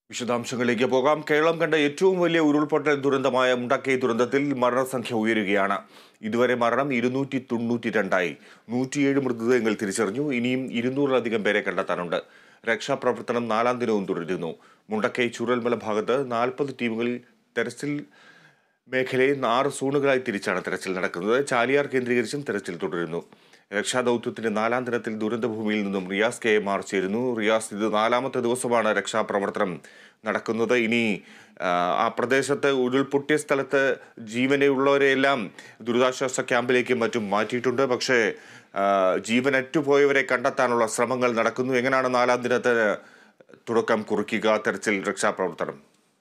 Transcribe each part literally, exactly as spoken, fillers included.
വിശദാംശങ്ങളിലേക്ക് പോകാം. കേരളം കണ്ട ഏറ്റവും വലിയ ഉരുൾപൊട്ടൽ ദുരന്തമായ മുണ്ടക്കൈ ദുരന്തത്തിൽ മരണസംഖ്യ ഉയരുകയാണ്. ഇതുവരെ മരണം ഇരുന്നൂറ്റി തൊണ്ണൂറ്റി രണ്ടായി. നൂറ്റിയേഴ് മൃതദേഹങ്ങൾ തിരിച്ചറിഞ്ഞു. ഇനിയും ഇരുന്നൂറിലധികം പേരെ കണ്ടെത്താനുണ്ട്. രക്ഷാപ്രവർത്തനം നാലാം ദിനവും തുടരുന്നു. മുണ്ടക്കൈ ചൂരൽമല ഭാഗത്ത് നാൽപ്പത് ടീമുകളിൽ തെരച്ചിൽ മേഖലയെ ആറ് സോണുകളായി തിരിച്ചാണ് തെരച്ചിൽ നടക്കുന്നത്. ചാലിയാർ കേന്ദ്രീകരിച്ചും തെരച്ചിൽ തുടരുന്നു. രക്ഷാദൌത്യത്തിന്റെ നാലാം ദിനത്തിൽ ദുരന്തഭൂമിയിൽ നിന്നും റിയാസ് കെ എം ആർ ചേരുന്നു. റിയാസ്, ഇത് നാലാമത്തെ ദിവസമാണ് രക്ഷാപ്രവർത്തനം നടക്കുന്നത്. ഇനി ആ പ്രദേശത്ത് ഉരുൾപൊട്ടിയ സ്ഥലത്ത് ജീവനുള്ളവരെയെല്ലാം ദുരിതാശ്വാസ ക്യാമ്പിലേക്കും മറ്റും മാറ്റിയിട്ടുണ്ട്. പക്ഷേ ജീവനറ്റുപോയവരെ കണ്ടെത്താനുള്ള ശ്രമങ്ങൾ നടക്കുന്നു. എങ്ങനെയാണ് നാലാം ദിനത്തിന് തുടക്കം കുറിക്കുക തെരച്ചിൽ രക്ഷാപ്രവർത്തനം?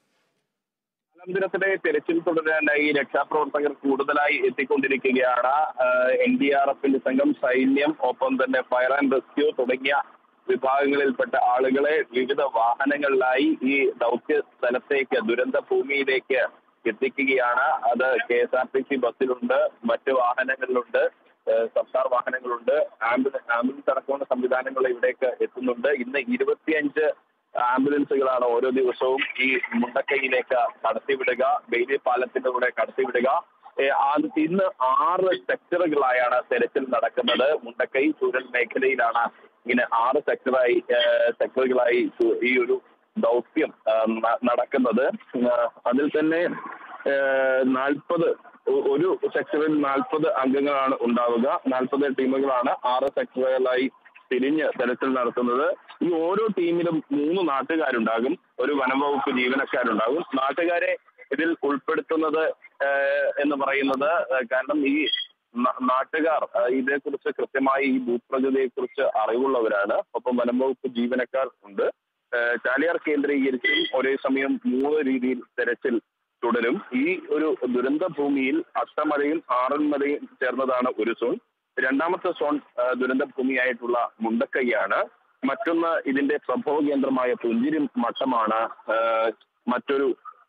ദിനത്തിലെ തെരച്ചിൽ തുടരാനായി രക്ഷാപ്രവർത്തകർ കൂടുതലായി എത്തിക്കൊണ്ടിരിക്കുകയാണ്. എൻ ഡി ആർ എഫിന്റെ സംഘം, സൈന്യം, ഒപ്പം തന്നെ ഫയർ ആൻഡ് റെസ്ക്യൂ തുടങ്ങിയ വിഭാഗങ്ങളിൽപ്പെട്ട ആളുകളെ വിവിധ വാഹനങ്ങളിലായി ഈ ദൗത്യ സ്ഥലത്തേക്ക്, ദുരന്ത ഭൂമിയിലേക്ക് എത്തിക്കുകയാണ്. അത് K S R T C ബസ്സിലുണ്ട്, മറ്റ് വാഹനങ്ങളിലുണ്ട്, സർക്കാർ വാഹനങ്ങളുണ്ട്, ആംബുലൻസ് ആംബുലൻസ് അടക്കമുള്ള സംവിധാനങ്ങൾ ഇവിടേക്ക് എത്തുന്നുണ്ട്. ഇന്ന് ഇരുപത്തിയഞ്ച് ആംബുലൻസുകളാണ് ഓരോ ദിവസവും ഈ മുണ്ടക്കൈയിലേക്ക് കടത്തിവിടുക, ബെയിലി പാലത്തിന്റെ കൂടെ കടത്തിവിടുക. ഇന്ന് ആറ് സെക്ടറുകളായാണ് തെരച്ചിൽ നടക്കുന്നത്. മുണ്ടക്കൈ ചൂരൽ മേഖലയിലാണ് ഇങ്ങനെ ആറ് സെക്ടറായി സെക്ടറുകളായി ഈ ഒരു ദൗത്യം നടക്കുന്നത്. അതിൽ തന്നെ നാൽപ്പത് ഒരു സെക്ടറിൽ നാൽപ്പത് അംഗങ്ങളാണ് ഉണ്ടാവുക. നാൽപ്പത് ടീമുകളാണ് ആറ് സെക്ടറുകളായി തിരിഞ്ഞ് തെരച്ചിൽ നടത്തുന്നത്. ഈ ഓരോ ടീമിലും മൂന്ന് നാട്ടുകാരുണ്ടാകും, ഒരു വനംവകുപ്പ് ജീവനക്കാരുണ്ടാകും. നാട്ടുകാരെ ഇതിൽ ഉൾപ്പെടുത്തുന്നത് എന്ന് പറയുന്നത് കാരണം ഈ നാട്ടുകാർ ഇതേക്കുറിച്ച് കൃത്യമായി ഈ ഭൂപ്രകൃതിയെ കുറിച്ച് അറിവുള്ളവരാണ്. ഒപ്പം വനംവകുപ്പ് ജീവനക്കാർ ഉണ്ട്. ചാലിയാർ കേന്ദ്രീകരിച്ചും ഒരേ സമയം മൂന്ന് രീതിയിൽ തെരച്ചിൽ തുടരും. ഈ ഒരു ദുരന്ത ഭൂമിയിൽ അട്ടമലയും ആറന്മലയും ചേർന്നതാണ് ഒരു സോൺ. രണ്ടാമത്തെ സോൺ ദുരന്ത ഭൂമിയായിട്ടുള്ള മുണ്ടക്കൈയാണ്. മറ്റൊന്ന് ഇതിന്റെ പ്രഭവ കേന്ദ്രമായ പുഞ്ചിരി മഠമാണ് മറ്റൊരു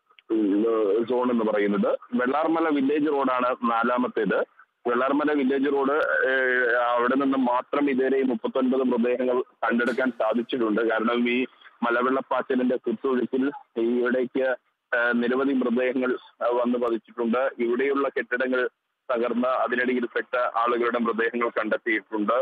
സോൺ എന്ന് പറയുന്നത്. വെള്ളാർമല വില്ലേജ് റോഡാണ് നാലാമത്തേത്. വെള്ളാർമല വില്ലേജ് റോഡ്, അവിടെ നിന്ന് മാത്രം ഇതുവരെ മുപ്പത്തൊൻപത് മൃതദേഹങ്ങൾ കണ്ടെടുക്കാൻ സാധിച്ചിട്ടുണ്ട്. കാരണം ഈ മലവെള്ളപ്പാച്ചിലിന്റെ കുത്തൊഴുക്കിൽ ഇവിടേക്ക് നിരവധി മൃതദേഹങ്ങൾ വന്ന് പതിച്ചിട്ടുണ്ട്. ഇവിടെയുള്ള കെട്ടിടങ്ങൾ തകർന്ന് അതിനിടയിൽപ്പെട്ട ആളുകളുടെ മൃതദേഹങ്ങൾ കണ്ടെത്തിയിട്ടുണ്ട്.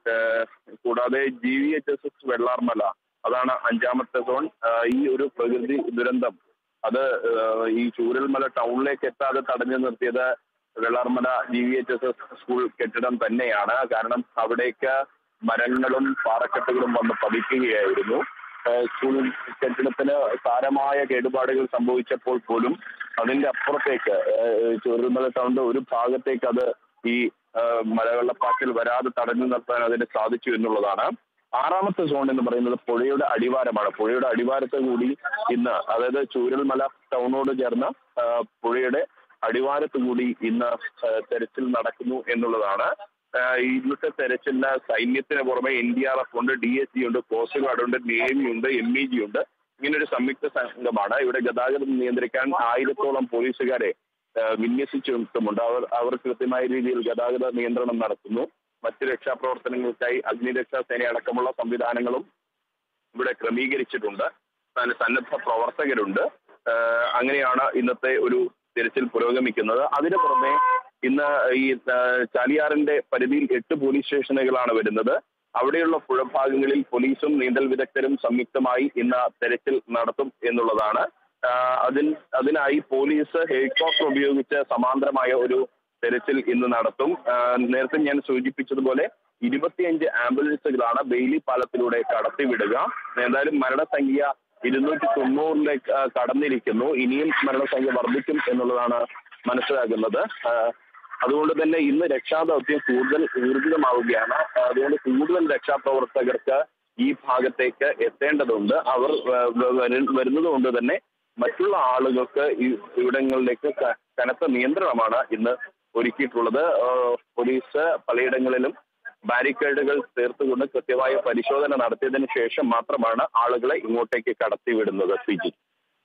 കൂടാതെ G V H S S Vellarmala, അതാണ് അഞ്ചാമത്തെ സോൺ. ഈ ഒരു പ്രകൃതി ദുരന്തം അത് ഈ ചൂരൽമല ടൗണിലേക്ക് എത്താതെ തടഞ്ഞു നിർത്തിയത് Vellarmala G V H S S school കെട്ടിടം തന്നെയാണ്. കാരണം അവിടേക്ക് മരങ്ങളും പാറക്കെട്ടുകളും വന്ന് പതിക്കുകയായിരുന്നു. സ്കൂൾ കെട്ടിടത്തിന് സാരമായ കേടുപാടുകൾ സംഭവിച്ചപ്പോൾ പോലും അതിന്റെ അപ്പുറത്തേക്ക് ചൂരൽമല ടൗണിന്റെ ഒരു ഭാഗത്തേക്ക് അത് ഈ മലവെള്ളപ്പാച്ചിൽ വരാതെ തടഞ്ഞു നിർത്താൻ അതിന് സാധിച്ചു എന്നുള്ളതാണ്. ആറാമത്തെ സോൺ എന്ന് പറയുന്നത് പുഴയുടെ അടിവാരമാണ്. പുഴയുടെ അടിവാരത്തെ കൂടി ഇന്ന്, അതായത് ചൂരൽമല ടൗണോട് ചേർന്ന പുഴയുടെ അടിവാരത്ത് കൂടി ഇന്ന് തെരച്ചിൽ നടക്കുന്നു എന്നുള്ളതാണ്. ഇന്നത്തെ തെരച്ചിലിന് സൈന്യത്തിന് പുറമെ എൻ ഡി ആർ എഫ് ഉണ്ട്, ഡി എസ് ജി ഉണ്ട്, കോസ്റ്റ് ഗാർഡ് ഉണ്ട്, നേവി ഉണ്ട്, എം ഇ ജി ഉണ്ട്. ഇങ്ങനൊരു സംയുക്ത സംഘമാണ്. ഇവിടെ ഗതാഗതം നിയന്ത്രിക്കാൻ ആയിരത്തോളം പോലീസുകാരെ വിന്യസിച്ചിട്ടുമുണ്ട്. അവർ അവർ കൃത്യമായ രീതിയിൽ ഗതാഗത നിയന്ത്രണം നടത്തുന്നു. മറ്റ് രക്ഷാപ്രവർത്തനങ്ങൾക്കായി അഗ്നിരക്ഷാ സേന അടക്കമുള്ള സംവിധാനങ്ങളും ഇവിടെ ക്രമീകരിച്ചിട്ടുണ്ട്. സന്നദ്ധ പ്രവർത്തകരുണ്ട്. അങ്ങനെയാണ് ഇന്നത്തെ ഒരു തിരച്ചിൽ പുരോഗമിക്കുന്നത്. അതിനു പുറമെ ഇന്ന് ഈ ചാലിയാറിന്റെ പരിധിയിൽ എട്ട് പോലീസ് സ്റ്റേഷനുകളാണ് വരുന്നത്. അവിടെയുള്ള പുഴഭാഗങ്ങളിൽ പോലീസും നീന്തൽ വിദഗ്ധരും സംയുക്തമായി ഇന്ന് തെരച്ചിൽ നടത്തും എന്നുള്ളതാണ്. അതിൽ അതിനായി പോലീസ് ഹെലികോപ്റ്റർ ഉപയോഗിച്ച് സമാന്തരമായ ഒരു തെരച്ചിൽ ഇന്ന് നടത്തും. നേരത്തെ ഞാൻ സൂചിപ്പിച്ചതുപോലെ ഇരുപത്തിയഞ്ച് ആംബുലൻസുകളാണ് ബെയിലി പാലത്തിലൂടെ കടത്തിവിടുക. എന്തായാലും മരണസംഖ്യ ഇരുന്നൂറ്റി തൊണ്ണൂറിലേക്ക് കടന്നിരിക്കുന്നു. ഇനിയും മരണസംഖ്യ വർദ്ധിക്കും എന്നുള്ളതാണ് മനസ്സിലാക്കുന്നത്. അതുകൊണ്ട് തന്നെ ഇന്ന് രക്ഷാദൗത്യം കൂടുതൽ ഊർജിതമാവുകയാണ്. അതുകൊണ്ട് കൂടുതൽ രക്ഷാപ്രവർത്തകർക്ക് ഈ ഭാഗത്തേക്ക് എത്തേണ്ടതുണ്ട്. അവർ വരുന്നത് കൊണ്ട് തന്നെ മറ്റുള്ള ആളുകൾക്ക് ഈ ഇവിടങ്ങളിലേക്ക് കനത്ത നിയന്ത്രണമാണ് ഇന്ന് ഒരുക്കിയിട്ടുള്ളത്. പോലീസ് പലയിടങ്ങളിലും ബാരിക്കേഡുകൾ തീർത്തുകൊണ്ട് കൃത്യമായ പരിശോധന നടത്തിയതിനു ശേഷം മാത്രമാണ് ആളുകളെ ഇങ്ങോട്ടേക്ക് കടത്തിവിടുന്നത്. പി ജി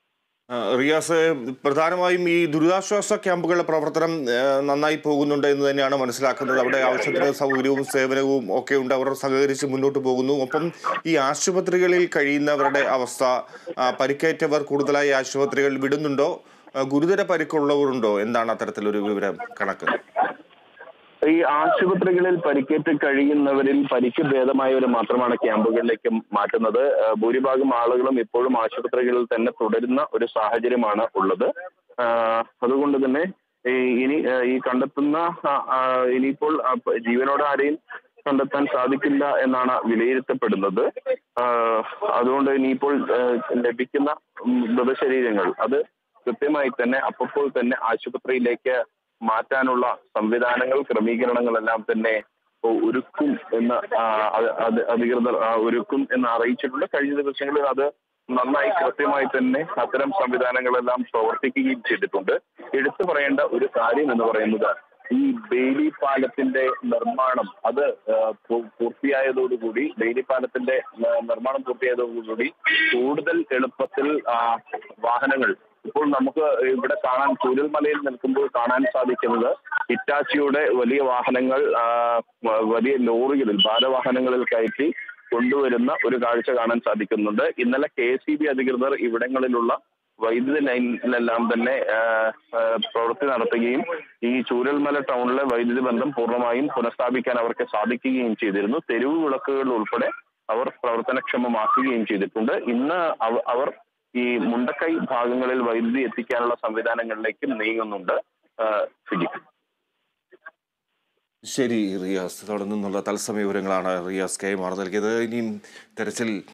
ആ, റിയാസ്, പ്രധാനമായും ഈ ദുരിതാശ്വാസ ക്യാമ്പുകളുടെ പ്രവർത്തനം ആ, നന്നായി പോകുന്നുണ്ട് എന്ന് തന്നെയാണ് മനസ്സിലാക്കുന്നത്. അവിടെ ആവശ്യത്തിന് സൗകര്യവും സേവനവും ഒക്കെ ഉണ്ട്. അവർ സഹകരിച്ച് മുന്നോട്ട് പോകുന്നു. ഒപ്പം ഈ ആശുപത്രികളിൽ കഴിയുന്നവരുടെ അവസ്ഥ, ആ, പരിക്കേറ്റവർ കൂടുതലായി ആശുപത്രികളിൽ വിടുന്നുണ്ടോ, ആ, ഗുരുതര പരിക്കുള്ളവരുണ്ടോ, എന്താണ് അത്തരത്തിലൊരു വിവരം കണക്ക്? ഈ ആശുപത്രികളിൽ പരിക്കേറ്റ് കഴിയുന്നവരിൽ പരിക്ക് ഭേദമായവർ മാത്രമാണ് ക്യാമ്പുകളിലേക്ക് മാറ്റുന്നത്. ഏഹ് ഭൂരിഭാഗം ആളുകളും ഇപ്പോഴും ആശുപത്രികളിൽ തന്നെ തുടരുന്ന ഒരു സാഹചര്യമാണ് ഉള്ളത്. ആഹ് അതുകൊണ്ട് തന്നെ ഈ ഇനി ഏഹ് ഈ കണ്ടെത്തുന്ന ആ- ആ ഇനിയിപ്പോൾ ആ പ- ജീവനോടെ ആരെയും കണ്ടെത്താൻ സാധിക്കില്ല എന്നാണ് വിലയിരുത്തപ്പെടുന്നത്. ആഹ് അതുകൊണ്ട് ഇനിയിപ്പോൾ ഏഹ് ലഭിക്കുന്ന ഉം മൃതശരീരങ്ങൾ അത് കൃത്യമായി തന്നെ അപ്പോൾ തന്നെ ആശുപത്രിയിലേക്ക് മാറ്റാനുള്ള സംവിധാനങ്ങൾ, ക്രമീകരണങ്ങളെല്ലാം തന്നെ ഒ- ഒരുക്കും എന്ന് ആ, അത് അത് അധികൃതർ ആ, ഒരുക്കും എന്ന് അറിയിച്ചിട്ടുണ്ട്. കഴിഞ്ഞ ദിവസങ്ങളിൽ അത് നന്നായി കൃത്യമായി തന്നെ അത്തരം സംവിധാനങ്ങളെല്ലാം പ്രവർത്തിക്കുകയും ചെയ്തിട്ടുണ്ട്. എടുത്തു പറയേണ്ട ഒരു കാര്യം എന്ന് പറയുന്നത് ഈ ബെയിലി പാലത്തിന്റെ നിർമ്മാണം അത് ആ, പൂ- പൂർത്തിയായതോടുകൂടി ബെയിലി പാലത്തിന്റെ ആ, നിർമ്മാണം പൂർത്തിയായതോടുകൂടി കൂടുതൽ എളുപ്പത്തിൽ ആ, വാഹനങ്ങൾ ഇപ്പോൾ നമുക്ക് ഇവിടെ കാണാൻ ചൂരൽമലയിൽ നിൽക്കുമ്പോൾ കാണാൻ സാധിക്കുന്നത് ഹിറ്റാച്ചിയുടെ വലിയ വാഹനങ്ങൾ ആ, വ- വലിയ ലോറികളിൽ ഭാരവാഹനങ്ങളിൽ കയറ്റി കൊണ്ടുവരുന്ന ഒരു കാഴ്ച കാണാൻ സാധിക്കുന്നുണ്ട്. ഇന്നലെ കെ എസ് ഇ ബി അധികൃതർ ഇവിടങ്ങളിലുള്ള വൈദ്യുതി ലൈനിലെല്ലാം തന്നെ ആ, ആ, പ്രവൃത്തി നടത്തുകയും ഈ ചൂരൽമല ടൗണിലെ വൈദ്യുതി ബന്ധം പൂർണ്ണമായും പുനഃസ്ഥാപിക്കാൻ അവർക്ക് സാധിക്കുകയും ചെയ്തിരുന്നു. തെരുവ് വിളക്കുകൾ ഉൾപ്പെടെ അവർ പ്രവർത്തനക്ഷമമാക്കുകയും ചെയ്തിട്ടുണ്ട്. ഇന്ന് അവ- അവർ ഈ മുണ്ടക്കൈ ഭാഗങ്ങളിൽ വൈദ്യുതി എത്തിക്കാനുള്ള സംവിധാനങ്ങളിലേക്കും നീങ്ങുന്നുണ്ട്. ആ, ഫിലിപ്പ്. ശരി റിയാസ്, അവിടെ നിന്നുള്ള തത്സമയ വിവരങ്ങളാണ് റിയാസ് കൈമാറി നൽകിയത്. ഇനിയും തെരച്ചിൽ